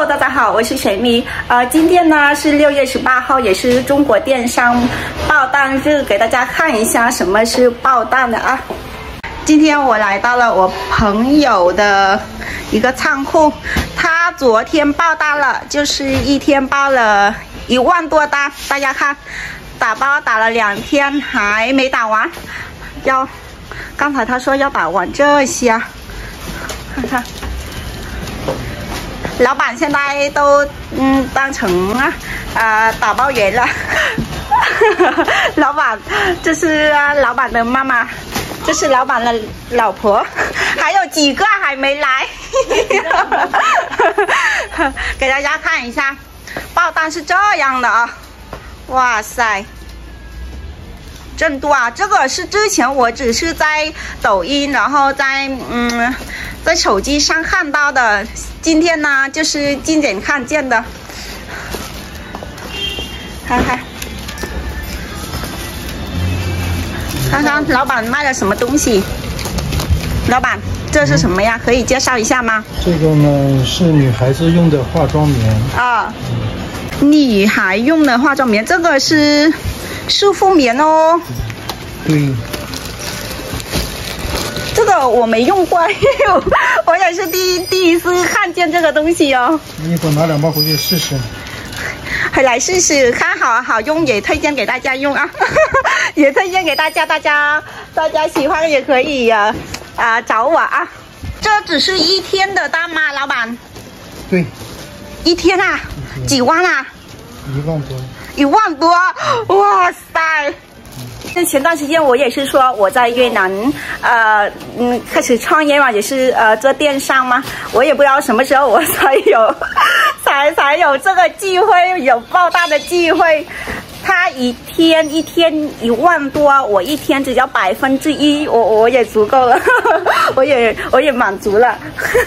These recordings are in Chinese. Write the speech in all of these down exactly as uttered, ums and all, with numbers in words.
Hello， 大家好，我是水蜜。呃，今天呢是六月十八号，也是中国电商爆单日，给大家看一下什么是爆单的啊。今天我来到了我朋友的一个仓库，他昨天爆单了，就是一天爆了一万多单。大家看，打包打了两天还没打完，要刚才他说要打完这些，看看。老板现在都嗯当成啊呃打包员了，老板这是、啊、老板的妈妈，这是老板的老婆，还有几个还没来，给大家看一下，爆单是这样的啊，哇塞！真多啊！这个是之前我只是在抖音，然后在嗯，在手机上看到的。今天呢，就是亲眼看见的。看看，看看老板卖了什么东西？老板，这是什么呀？可以介绍一下吗？ 这个呢是女孩子用的化妆棉啊，女孩用的化妆棉，这个是束缚棉哦。 对。 这个我没用过，我也是第一第一次看见这个东西哦。 你一会儿拿两包回去试试。 回来试试，看好好用，也推荐给大家用啊，也推荐给大家，大家大家喜欢也可以啊啊找我啊。这只是一天的单吗，老板？ 对。 一天啊？嗯、几万啊？ 一万多。 一万多，哇塞！那前段时间我也是说我在越南，呃，嗯，开始创业嘛，也是呃做电商嘛，我也不知道什么时候我才有，才才有这个机会，有爆单的机会。他一天一天一万多，我一天只要百分之一，我我也足够了，我也我也满足了。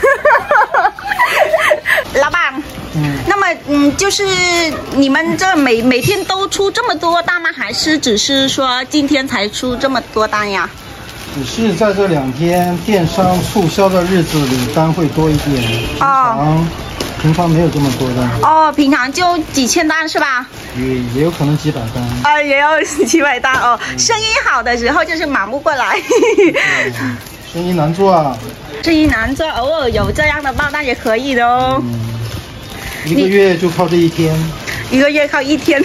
老板。嗯，那么嗯，就是你们这每每天都出这么多单吗？还是只是说今天才出这么多单呀？ 只是在这两天电商促销的日子里单会多一点，平常平常没有这么多单。哦， 平常就几千单是吧？ 也也有可能几百单。 啊、呃，也有几百单哦。嗯、生意好的时候就是忙不过来。 嗯、生意难做啊。 生意难做，偶尔有这样的爆单也可以的哦。嗯， 一个月就靠这一天， 一个月靠一天。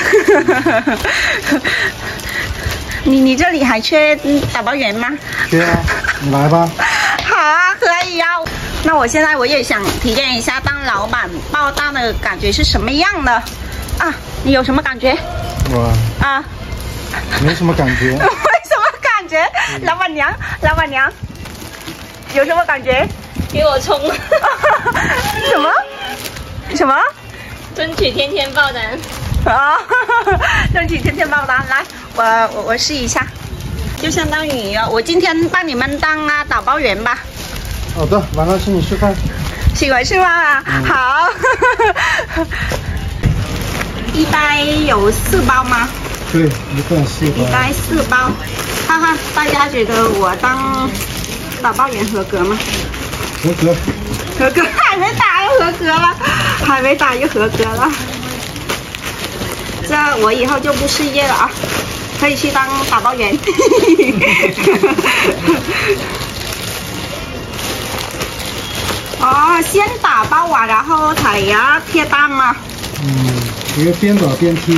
你你这里还缺打包员吗？ 缺啊，你来吧。 好啊，可以啊。那我现在我也想体验一下当老板爆单的感觉是什么样的啊？你有什么感觉？ 我啊， 没什么感觉。 没什么感觉？嗯、老板娘，老板娘，有什么感觉？ 给我冲！ 什么？什么？ 争取天天爆单啊！争取天天爆单，来，我我我试一下，就相当于我今天帮你们当啊打包员吧。 好的，晚上请你吃饭。 请我吃饭啊？嗯、好。一袋有四包吗？ 对，一份四包。 一袋四包，看看大家觉得我当打包员合格吗？ 合格。 合格，还没打又合格了，还没打又合格了。这我以后就不失业了啊，可以去当打包员。哦，先打包完，然后才要贴单吗？ 嗯，你要边打边贴。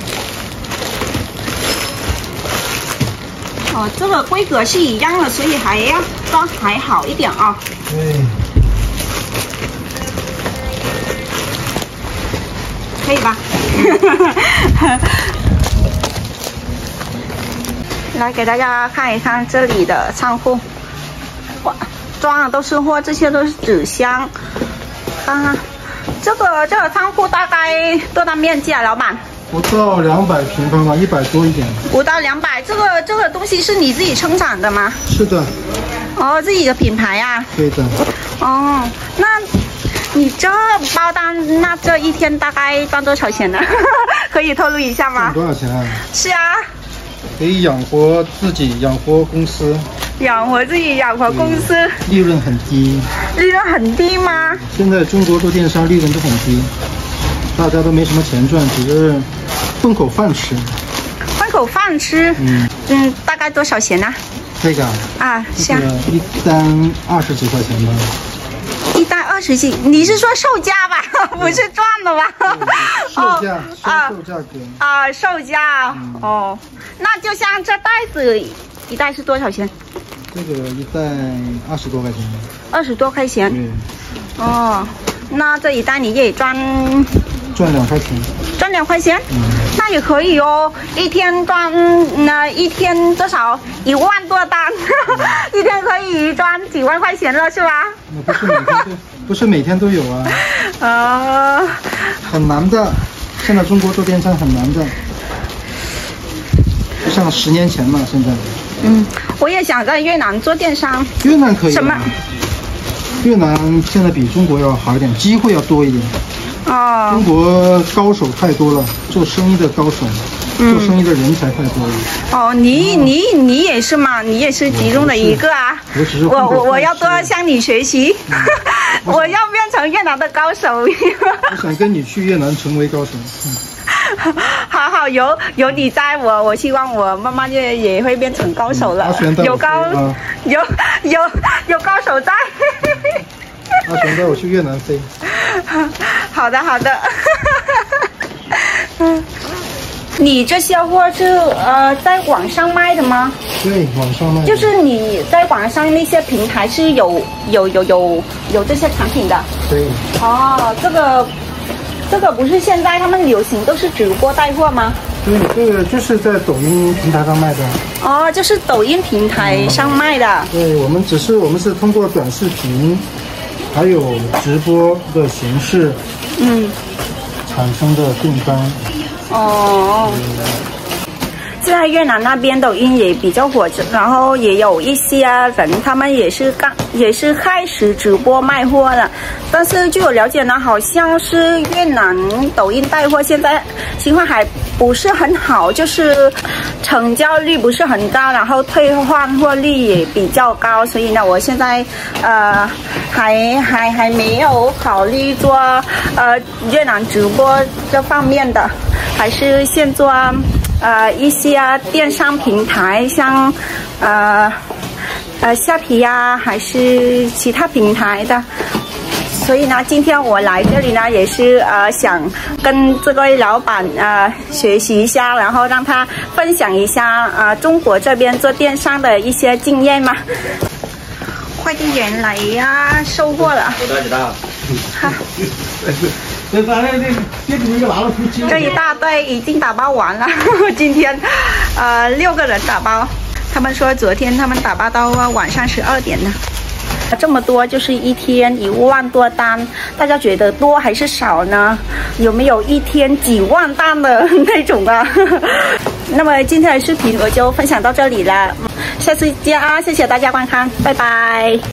哦，这个规格是一样的，所以还要装还好一点啊。 对。 可以吧？来给大家看一看这里的仓库，哇，装的都是货，这些都是纸箱。看看这个这个仓库大概多大面积啊，老板？ 不到两百平方吧，一百多一点。 不到两百，这个这个东西是你自己生产的吗？ 是的。 哦，自己的品牌啊？ 对的。 哦，那。你这包单，那这一天大概赚多少钱呢？可以透露一下吗？ 赚多少钱啊？ 是啊， 可以养活自己，养活公司。 养活自己，养活公司， 利润很低。 利润很低吗？ 现在中国做电商利润都很低，大家都没什么钱赚，只是混口饭吃。 混口饭吃？嗯嗯，大概多少钱呢？ 这个啊， 这个一单二十几块钱吧。 一单二十几，你是说售价吧？不是赚的吧？ 售价，销售价格啊，售价哦。那就像这袋子一袋是多少钱？ 这个一袋二十多块钱。 二十多块钱。 对。 哦，那这一袋你也赚赚两块钱。 赚两块钱？嗯，那也可以哦。一天赚那、呃、一天多少？一万多单，一天可以赚几万块钱了，是吧？ 那不是每天都不是每天都有啊。呃，很难的。现在中国做电商很难的，不像十年前嘛，现在。 嗯，我也想在越南做电商。 越南可以。 什么？ 越南现在比中国要好一点，机会要多一点。哦。中国高手太多了，做生意的高手，嗯、做生意的人才太多了。 哦，你你你也是嘛？你也是其中的一个啊。 我只是我我我要多向你学习，嗯、我要变成越南的高手。 我想跟你去越南成为高手。嗯好好，有有你在我，我希望我慢慢也也会变成高手了。 嗯、 有高、啊、有有有高手在。 阿璇带我去越南飞。 好的好的。你这些货是呃在网上卖的吗？ 对，网上卖的。 就是你在网上那些平台是有有有有有这些产品的。 对。 哦，这个。这个不是现在他们流行都是直播带货吗？ 对，这个就是在抖音平台上卖的。 哦，就是抖音平台上卖的。 嗯、对，我们只是我们是通过短视频，还有直播的形式，嗯，产生的订单。哦。在越南那边，抖音也比较火，然后也有一些人，他们也是刚也是开始直播卖货了。但是据我了解呢，好像是越南抖音带货现在情况还不是很好，就是成交率不是很高，然后退换货率也比较高，所以呢，我现在呃还还还没有考虑做呃越南直播这方面的，还是先做。呃，一些电商平台，像呃呃虾皮呀，还是其他平台的。所以呢，今天我来这里呢，也是呃想跟这位老板呃学习一下，然后让他分享一下呃中国这边做电商的一些经验嘛。快递员来呀，收货了。好。这一大堆已经打包完了，今天呃六个人打包，他们说昨天他们打包到晚上十二点呢。这么多就是一天一万多单，大家觉得多还是少呢？有没有一天几万单的那种啊？那么今天的视频我就分享到这里了，下次见啊！谢谢大家观看，拜拜。